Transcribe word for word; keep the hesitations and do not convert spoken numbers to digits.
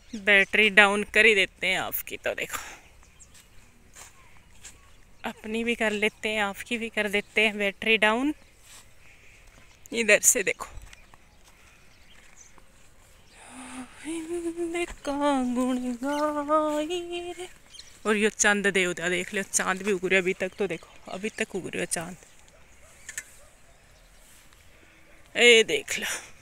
Battery down कर ही देते हैं आपकी, तो देखो अपनी भी कर लेते हैं, आपकी भी कर देते हैं बैटरी डाउन। इधर से देखो का गुण गाई रे। और ये चांद देवता देख लो, चांद भी उग रहा अभी तक, तो देखो अभी तक उग रहा चांद, ए देख लो।